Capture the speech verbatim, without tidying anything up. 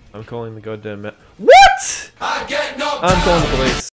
I'm calling the goddamn ma- What?! I get no I'm calling the police.